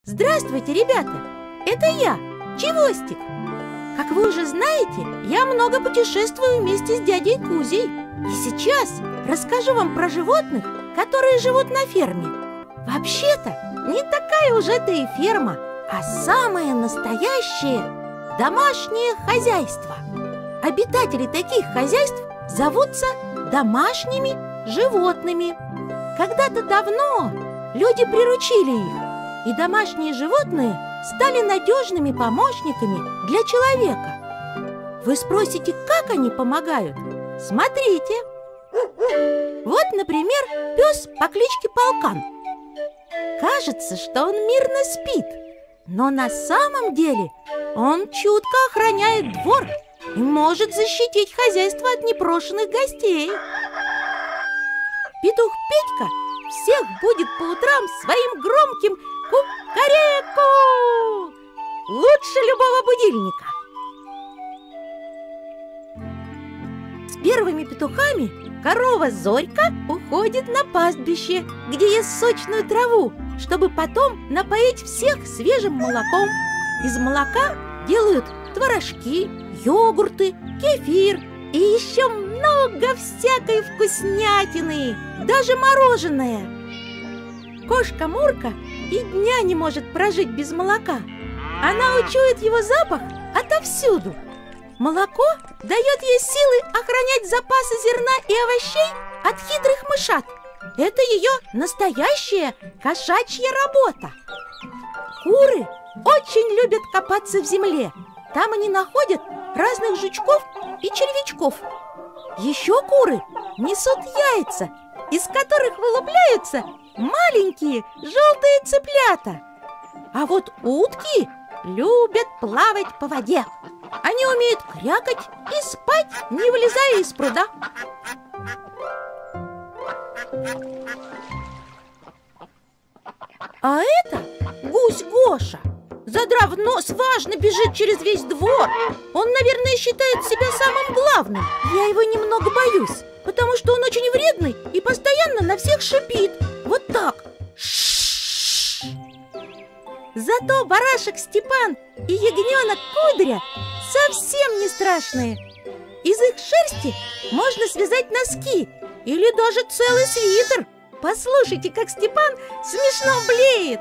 Здравствуйте, ребята! Это я, Чевостик. Как вы уже знаете, я много путешествую вместе с дядей Кузей. И сейчас расскажу вам про животных, которые живут на ферме. Вообще-то, не такая уж это и ферма, а самое настоящее домашнее хозяйство. Обитатели таких хозяйств зовутся домашними животными. Когда-то давно люди приручили их, и домашние животные стали надежными помощниками для человека. Вы спросите, как они помогают? Смотрите. Вот, например, пес по кличке Полкан. Кажется, что он мирно спит, но на самом деле он чутко охраняет двор и может защитить хозяйство от непрошенных гостей. Петух Петька всех будет по утрам своим громким кукареку! Лучше любого будильника. С первыми петухами корова Зорька уходит на пастбище, где ест сочную траву, чтобы потом напоить всех свежим молоком. Из молока делают творожки, йогурты, кефир и еще много всякой вкуснятины, даже мороженое. Кошка Мурка и дня не может прожить без молока. Она учует его запах отовсюду. Молоко дает ей силы охранять запасы зерна и овощей от хитрых мышат. Это ее настоящая кошачья работа. Куры очень любят копаться в земле. Там они находят разных жучков и червячков. Еще куры несут яйца, из которых вылупляются маленькие желтые цыплята. А вот утки любят плавать по воде. Они умеют крякать и спать, не вылезая из пруда. А это гусь Гоша. Задрав нос, важно бежит через весь двор. Он, наверное, считает себя самым главным. Я его немного боюсь, потому что он очень вредный и постоянно на всех шипит. Вот так. Зато барашек Степан и ягненок Кудря совсем не страшные. Из их шерсти можно связать носки или даже целый свитер. Послушайте, как Степан смешно блеет.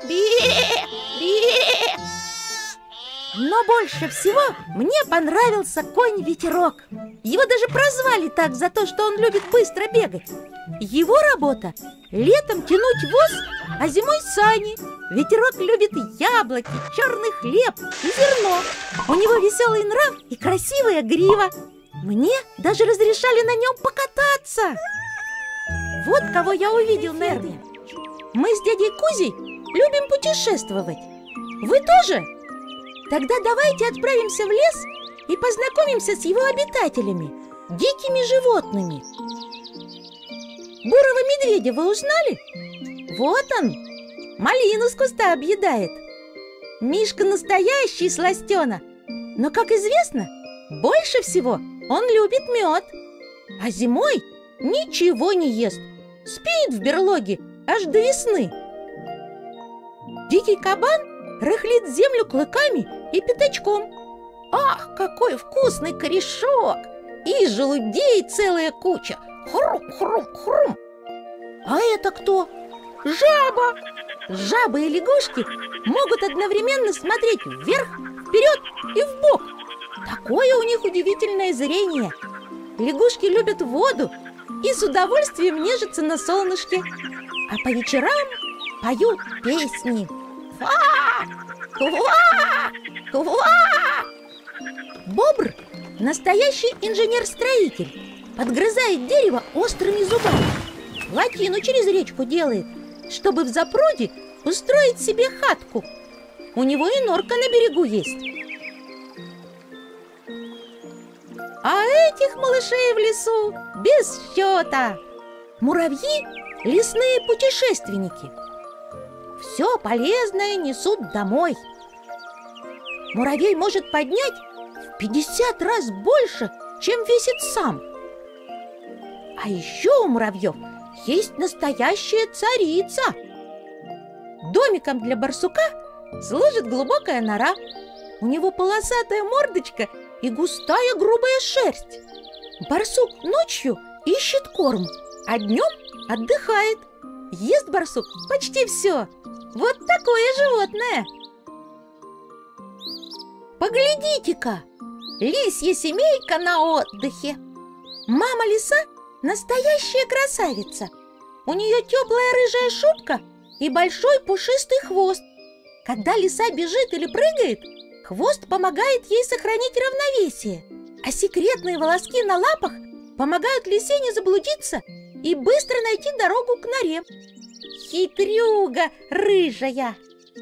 Бе-бе! Но больше всего мне понравился конь Ветерок. Его даже прозвали так за то, что он любит быстро бегать. Его работа – летом тянуть воз, а зимой сани. Ветерок любит яблоки, черный хлеб и зерно. У него веселый нрав и красивая грива. Мне даже разрешали на нем покататься. Вот кого я увидел на Эрме. Мы с дядей Кузей любим путешествовать. Вы тоже? Тогда давайте отправимся в лес и познакомимся с его обитателями, дикими животными. Бурого медведя вы узнали? Вот он, малину с куста объедает. Мишка настоящий сластена, но, как известно, больше всего он любит мед. А зимой ничего не ест, спит в берлоге аж до весны. Дикий кабан рыхлит землю клыками и пятачком. Ах, какой вкусный корешок! И желудей целая куча. Хрум-хрум-хрум. А это кто? Жаба! Жабы и лягушки могут одновременно смотреть вверх, вперед и вбок. Такое у них удивительное зрение. Лягушки любят воду и с удовольствием нежатся на солнышке. А по вечерам поют песни. Ква! Ква! Ква! Бобр – настоящий инженер-строитель. Подгрызает дерево острыми зубами. Плотину через речку делает, чтобы в запруде устроить себе хатку. У него и норка на берегу есть. А этих малышей в лесу без счета. Муравьи – лесные путешественники. Все полезное несут домой. Муравей может поднять в 50 раз больше, чем весит сам. А еще у муравьев есть настоящая царица. Домиком для барсука служит глубокая нора. У него полосатая мордочка и густая грубая шерсть. Барсук ночью ищет корм, а днем отдыхает. Ест барсук почти все. Вот такое животное. Поглядите-ка, лисья семейка на отдыхе. Мама лиса настоящая красавица. У нее теплая рыжая шубка и большой пушистый хвост. Когда лиса бежит или прыгает, хвост помогает ей сохранить равновесие, а секретные волоски на лапах помогают лисе не заблудиться и быстро найти дорогу к норе. Хитрюга рыжая!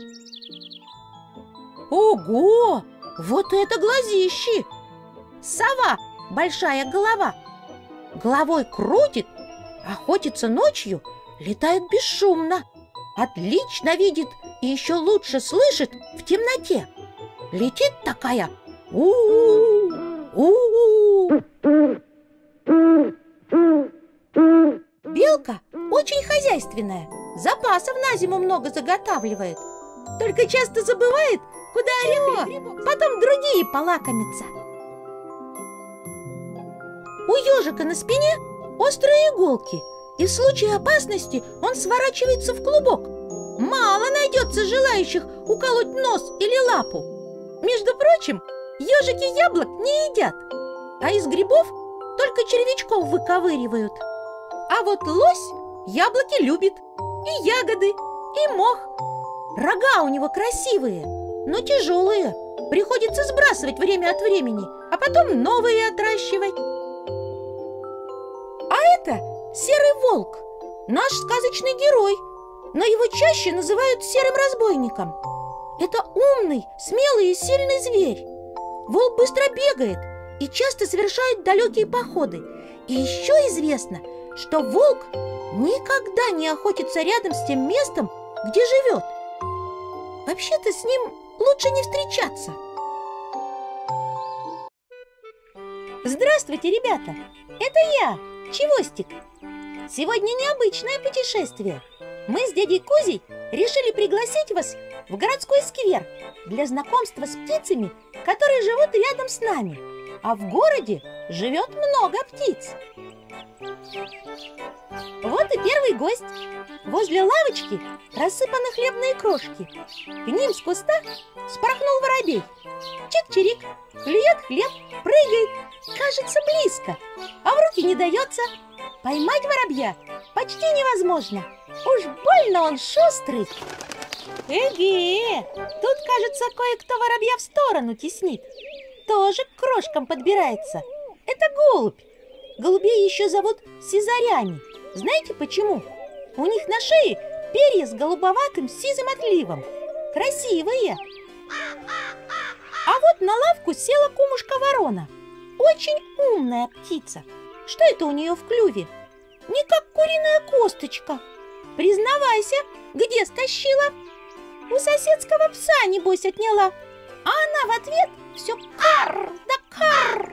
Ого! Вот это глазищи! Сова, большая голова. Головой крутит, охотится ночью, летает бесшумно, отлично видит и еще лучше слышит в темноте. Летит такая у-у-у, у-у-у. Белка очень хозяйственная, запасов на зиму много заготавливает. Только часто забывает, куда орехи, потом другие полакомятся. У ежика на спине острые иголки, и в случае опасности он сворачивается в клубок. Мало найдется желающих уколоть нос или лапу. Между прочим, ежики яблок не едят, а из грибов только червячков выковыривают. А вот лось яблоки любит, и ягоды, и мох. Рога у него красивые, но тяжелые. Приходится сбрасывать время от времени, а потом новые отращивать. А это серый волк, наш сказочный герой, но его чаще называют серым разбойником. Это умный, смелый и сильный зверь. Волк быстро бегает и часто совершает далекие походы. И еще известно, что волк никогда не охотится рядом с тем местом, где живет. Вообще-то с ним лучше не встречаться. Здравствуйте, ребята! Это я, Чевостик. Сегодня необычное путешествие. Мы с дядей Кузей решили пригласить вас в городской сквер для знакомства с птицами, которые живут рядом с нами. А в городе живет много птиц. Вот и первый гость. Возле лавочки рассыпаны хлебные крошки. К ним с куста спорхнул воробей. Чик-чирик, клюет хлеб, прыгает. Кажется, близко, а в руки не дается. Поймать воробья почти невозможно. Уж больно он шустрый. Эге, тут, кажется, кое-кто воробья в сторону теснит. Тоже к крошкам подбирается. Это голубь. Голубей еще зовут сизарями. Знаете почему? У них на шее перья с голубоватым сизым отливом. Красивые. А вот на лавку села кумушка-ворона. Очень умная птица. Что это у нее в клюве? Не как куриная косточка. Признавайся, где стащила? У соседского пса, небось, отняла. А она в ответ все карр да карр.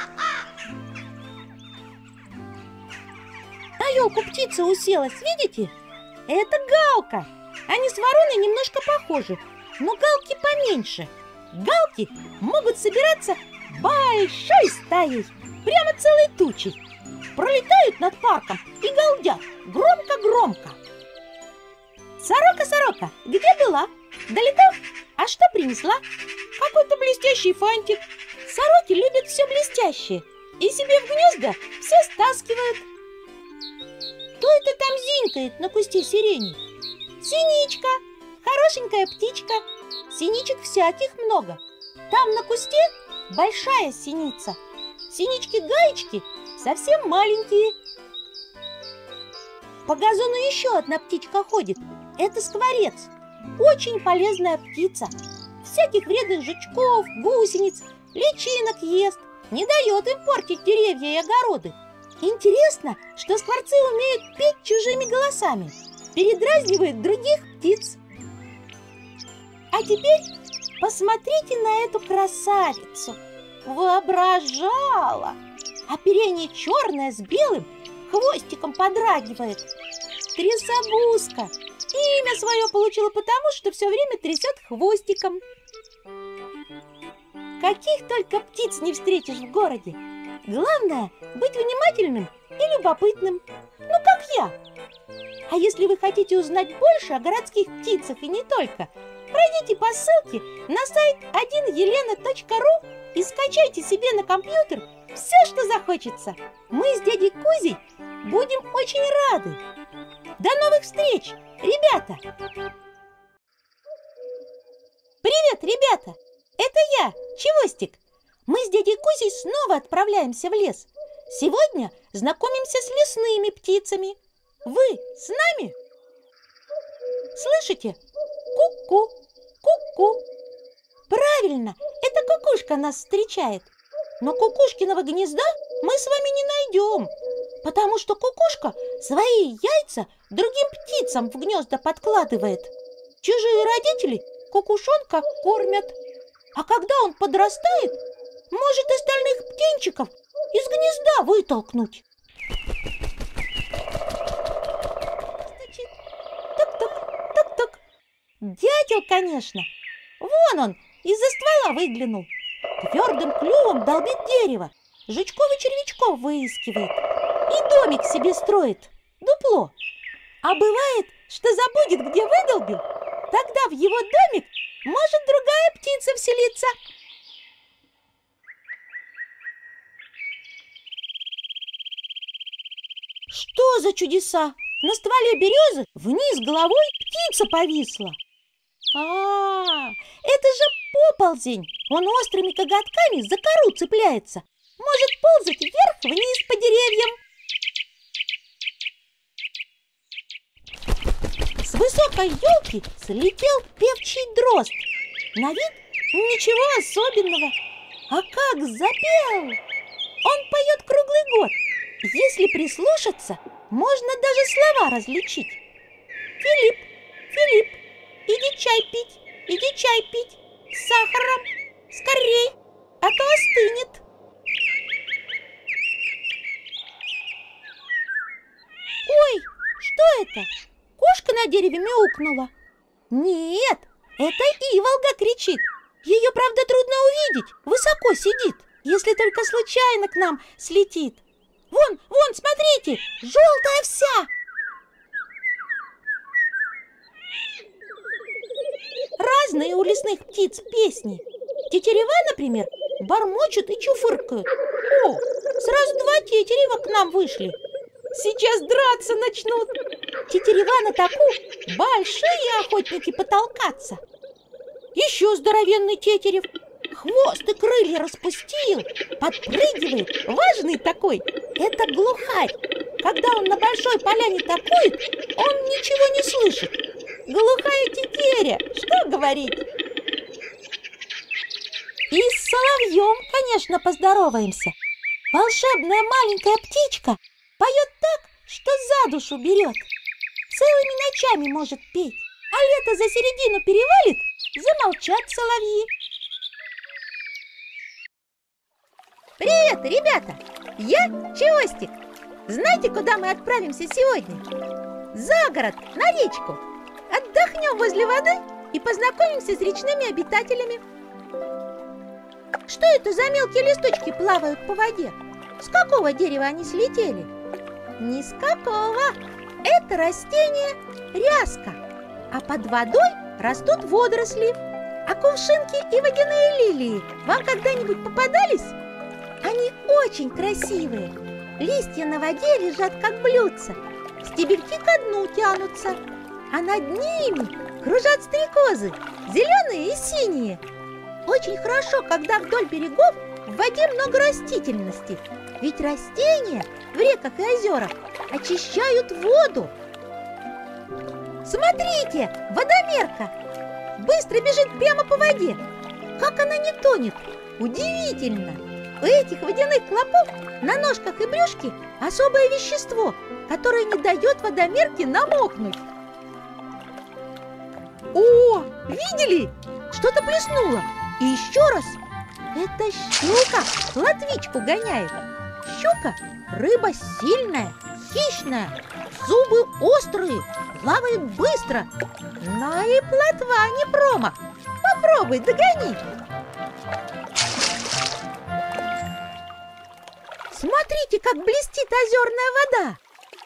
На елку птица уселась, видите? Это галка. Они с вороной немножко похожи, но галки поменьше. Галки могут собираться большой стаей, прямо целой тучей. Пролетают над парком и галдят громко-громко. Сорока, сорока, где была? Далеко? А что принесла? Какой-то блестящий фантик. Сороки любят все блестящее и себе в гнезда все стаскивают. Кто это там зинкает на кусте сирени? Синичка, хорошенькая птичка. Синичек всяких много. Там на кусте большая синица. Синички-гаечки совсем маленькие. По газону еще одна птичка ходит. Это скворец. Очень полезная птица. Всяких вредных жучков, гусениц, личинок ест. Не дает им портить деревья и огороды. Интересно, что скворцы умеют петь чужими голосами. Передразнивают других птиц. А теперь посмотрите на эту красавицу. Воображала. Оперение черное с белым, хвостиком подрагивает. Трясогузка. Имя свое получила потому, что все время трясет хвостиком. Каких только птиц не встретишь в городе. Главное – быть внимательным и любопытным. Ну, как я. А если вы хотите узнать больше о городских птицах и не только, пройдите по ссылке на сайт 1елена.ру и скачайте себе на компьютер все, что захочется. Мы с дядей Кузей будем очень рады. До новых встреч, ребята! Привет, ребята! Это я, Чевостик. Мы с дядей Кузей снова отправляемся в лес. Сегодня знакомимся с лесными птицами. Вы с нами? Слышите? Ку-ку, ку-ку. Правильно, это кукушка нас встречает. Но кукушкиного гнезда мы с вами не найдем, потому что кукушка свои яйца другим птицам в гнезда подкладывает. Чужие родители кукушонка кормят, а когда он подрастает, может остальных птенчиков из гнезда вытолкнуть. Стучит. Тук-тук, тук-тук. Дятел, конечно. Вон он, из-за ствола выглянул. Твердым клювом долбит дерево, жучков и червячков выискивает и домик себе строит, дупло. А бывает, что забудет, где выдолбил, тогда в его домик может другая птица вселиться. Что за чудеса? На стволе березы вниз головой птица повисла. Это же поползень. Он острыми коготками за кору цепляется. Может ползать вверх-вниз по деревьям. С высокой елки слетел певчий дрозд. На вид ничего особенного. А как запел! Он поет круглый год. Если прислушаться, можно даже слова различить. Филипп, Филипп, иди чай пить, с сахаром, скорей, а то остынет. Ой, что это? Кошка на дереве мяукнула. Нет, это иволга кричит. Ее, правда, трудно увидеть, высоко сидит, если только случайно к нам слетит. Вон, смотрите, желтая вся. Разные у лесных птиц песни. Тетерева, например, бормочут и чуфыркают. О, сразу два тетерева к нам вышли. Сейчас драться начнут. Тетерева на таку большие охотники потолкаться. Еще здоровенный тетерев. Хвост и крылья распустил, подпрыгивает, важный такой. Это глухарь. Когда он на большой поляне такует, он ничего не слышит. Глухая тетеря, что говорить? И с соловьем, конечно, поздороваемся. Волшебная маленькая птичка поет так, что за душу берет. Целыми ночами может петь, а лето за середину перевалит, замолчат соловьи. Привет, ребята! Я Чевостик. Знаете, куда мы отправимся сегодня? За город, на речку. Отдохнем возле воды и познакомимся с речными обитателями. Что это за мелкие листочки плавают по воде? С какого дерева они слетели? Ни с какого. Это растение ряска. А под водой растут водоросли. А кувшинки и водяные лилии вам когда-нибудь попадались? Они очень красивые. Листья на воде лежат как блюдца. Стебельки ко дну тянутся. А над ними кружат стрекозы, зеленые и синие. Очень хорошо, когда вдоль берегов в воде много растительности. Ведь растения в реках и озерах очищают воду. Смотрите, водомерка быстро бежит прямо по воде. Как она не тонет? Удивительно! У этих водяных клопов на ножках и брюшке особое вещество, которое не дает водомерке намокнуть. О, видели? Что-то плеснуло. И еще раз. Это щука плотвичку гоняет. Щука – рыба сильная, хищная, зубы острые, плавает быстро, но и плотва не промах. Попробуй, догони. Смотрите, как блестит озерная вода.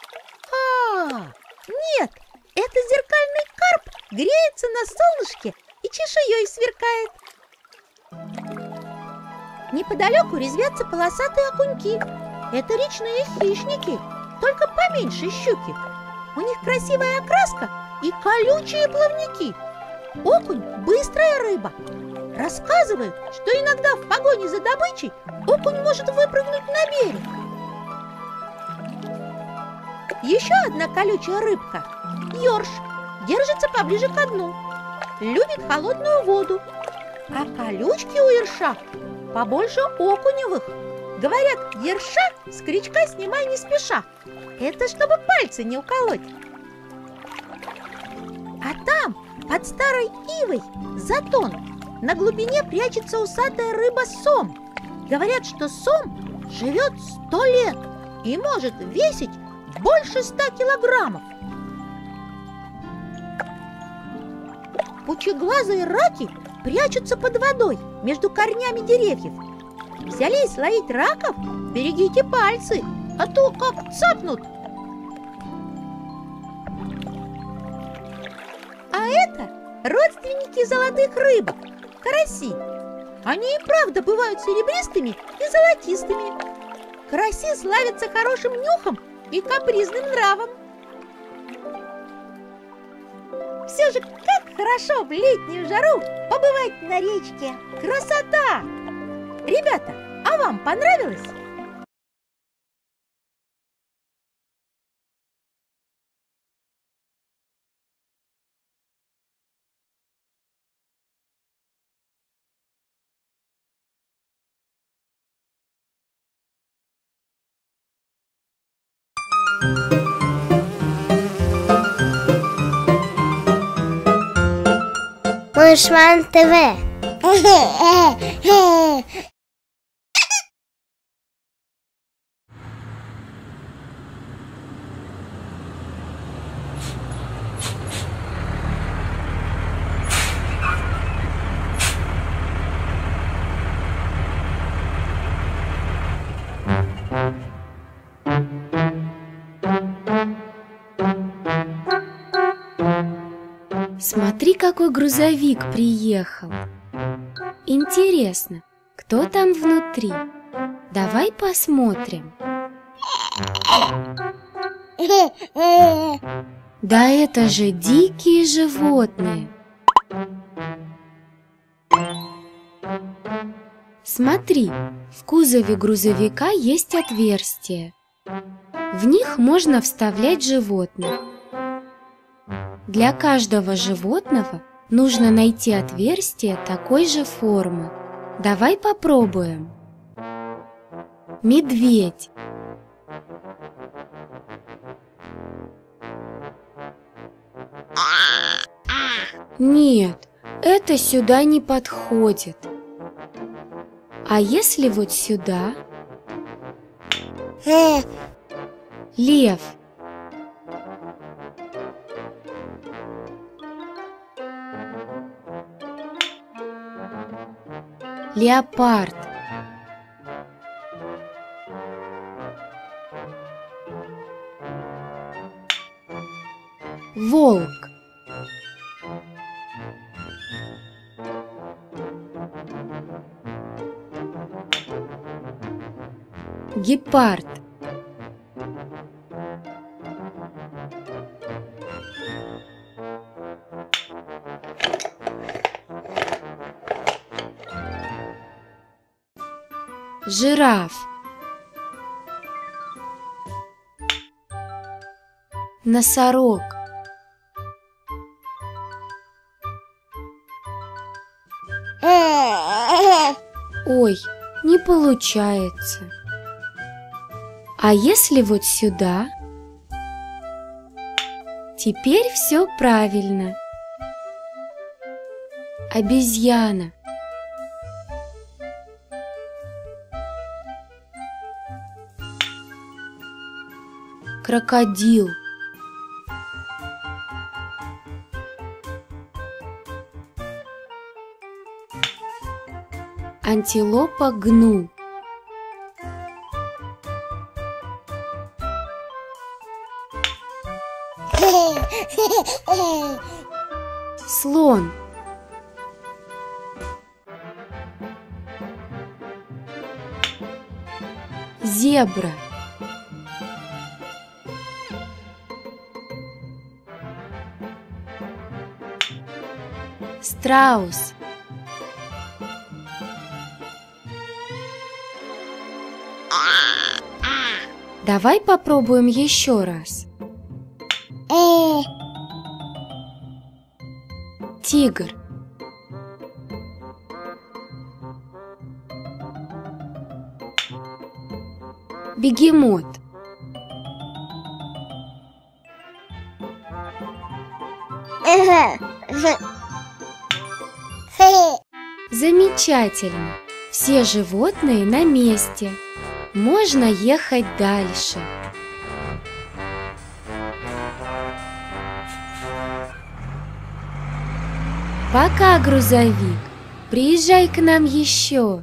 Нет, это зеркальный карп греется на солнышке и чешуей сверкает. Неподалеку резвятся полосатые окуньки. Это речные хищники, только поменьше щуки. У них красивая окраска и колючие плавники. Окунь – быстрая рыба. Рассказывают, что иногда в погоне за добычей окунь может выпрыгнуть на берег. Еще одна колючая рыбка – ёрш, держится поближе к дну. Любит холодную воду. А колючки у ерша побольше окуневых. Говорят, ерша с крючка снимай не спеша. Это чтобы пальцы не уколоть. А там, под старой ивой, затон, на глубине прячется усатая рыба сом. Говорят, что сом живет 100 лет и может весить больше 100 килограммов. Пучеглазые раки прячутся под водой между корнями деревьев. Взялись ловить раков? Берегите пальцы, а то как цапнут. А это родственники золотых рыбок, караси. Они и правда бывают серебристыми и золотистыми. Караси славятся хорошим нюхом и капризным нравом. Все же как хорошо в летнюю жару побывать на речке. Красота! Ребята, а вам понравилось? Малышман ТВ. Смотри, какой грузовик приехал. Интересно, кто там внутри? Давай посмотрим. Да это же дикие животные. Смотри, в кузове грузовика есть отверстия. В них можно вставлять животных. Для каждого животного нужно найти отверстие такой же формы. Давай попробуем. Медведь. Нет, это сюда не подходит. А если вот сюда? Лев. Леопард. Волк. Гепард. Жираф. Носорог. Ой, не получается. А если вот сюда? Теперь все правильно. Обезьяна. Крокодил. Антилопа Гну. Слон. Зебра. Страус. Давай попробуем еще раз. Тигр. Бегемот. Замечательно. Все животные на месте. Можно ехать дальше. Пока, грузовик. Приезжай к нам еще.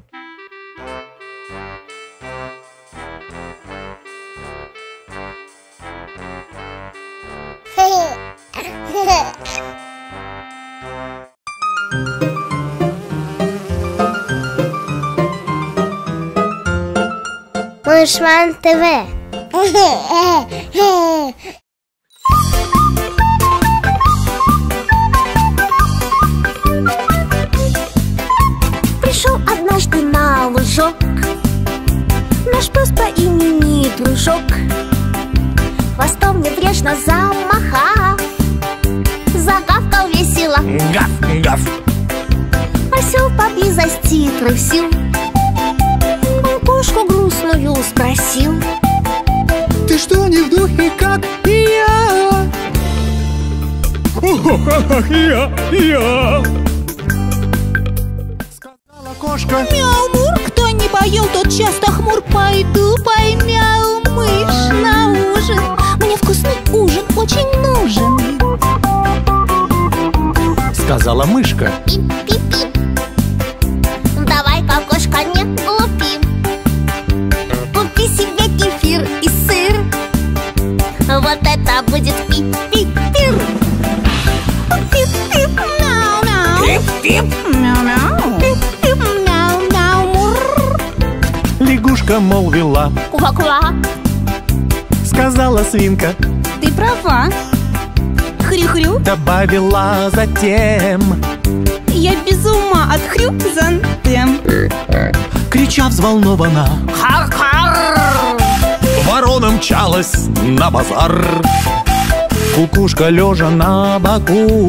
Мышман ТВ. Пришел однажды на лужок наш пес по имени Дружок. Хвостом небрежно замахав, загавкал весело. Гав, гав. Осел поблизости трусил, кошку грустную спросил: Ты что, не в духе, как я? Я. Сказала кошка: Мяу-мур, кто не поел, тот часто хмур. Пойду поймяу мышь на ужин. Мне вкусный ужин очень нужен. Сказала мышка: Пип-пип-пип. Давай-ка, кошка, не глупи, купи себе кефир и сыр. Вот это будет пип-пип-пир. Пип-пип, мяу-мяу. Пип-пип. Мяу-мяу. Пип-пип, мяу-мяу-мур. Лягушка молвила. Ква-ква. Сказала свинка. Ты права. Хрю-хрю. Добавила затем. Я без ума от хрюзантем. Крича взволнованно, ворона мчалась на базар. Кукушка, лежа на боку,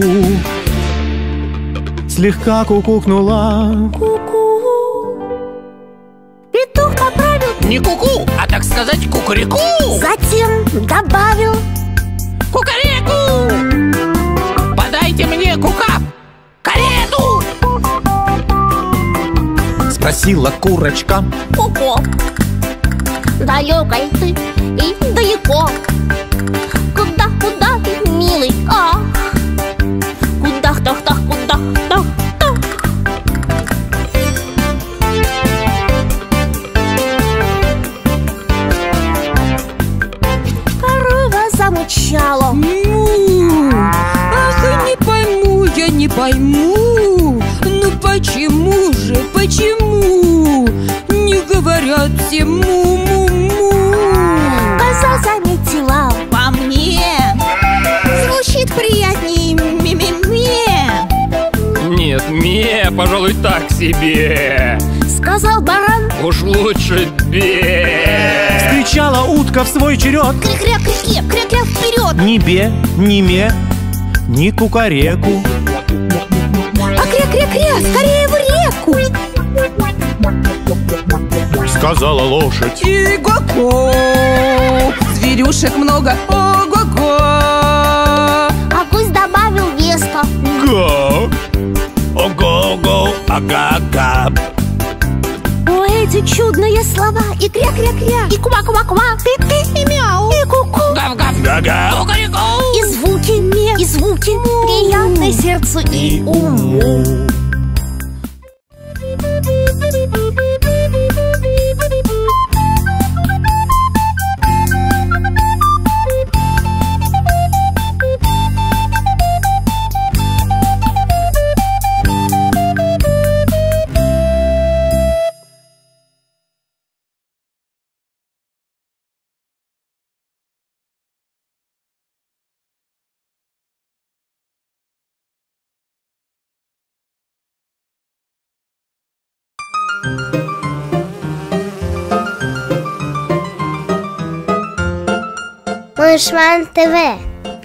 слегка кукукнула. Ку-ку. Петух поправил, Не куку, а так сказать кукареку. затем добавил: Кукареку! Подайте мне кука, карету! Спросила курочка. ку-ку. Далекой ты и далеко. Куда ты, милый? Ах, куда-то-то, куда-то-то. Корова замычала. Ах, не пойму, я не пойму. Ну почему же, почему не говорят все му-му-му? Коза заметила. По мне звучит приятнее ме-ме-ме. Нет, не, пожалуй, так себе. Сказал баран. Уж лучше бе. Вскричала утка в свой черед. Кря-кря, кря-кря, кря-кря вперед. Ни бе, ни ме, ни кукареку. А кря-кря-кря, скорее в реку. Сказала лошадь. И-го-го, зверюшек много, ого-го. А гусь добавил веско. Го, ого-го, ага-га. О, эти чудные слова. И кря-кря-кря, и ква-ква-ква, пи-пи, и мяу, и ку-ку. Гав-гав, Га-га. кукареку. И звуки ме, и звуки приятны сердцу и уму. Душман ТВ.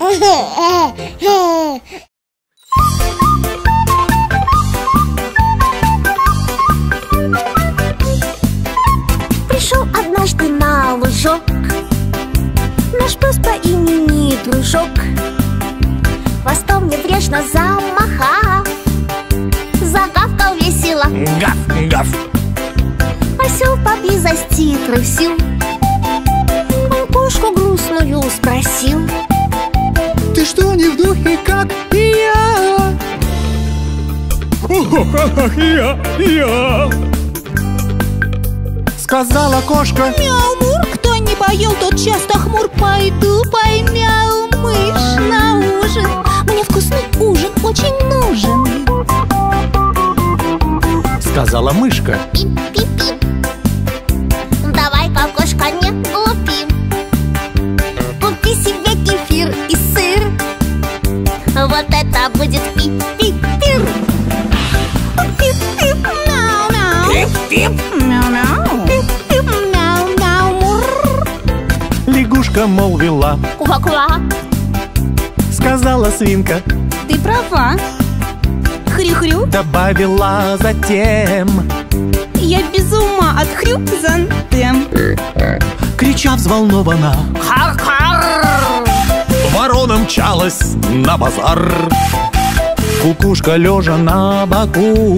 Пришел однажды на лужок наш пес по имени Дружок. Хвостом небрежно замахав, загавкал весело. Гав, гав. Осел поблизости трусил. Он кошку грустную спросил: Ты что, не в духе, как и я? Я. Сказала кошка. Мяу-мур, кто не поел, тот часто хмур. Пойду поймяу мышь на ужин. Мне вкусный ужин очень нужен. Сказала мышка. пип-пип-пип. Давай-ка, кошка, не глупи. Купи себе кефир и сыр. Вот это будет пип-пип-пир. Пип-пип, мяу-мяу. Пип-пип. Мяу-мяу. Пип-пип, мяу-мяу, мур. Лягушка молвила. Ква-ква. Сказала свинка. Ты права. Хрю-хрю. Добавила затем. Я без ума от хрюзантем. Крича взволнованно, Хар-хар. ворона мчалась на базар. Кукушка лежа на боку.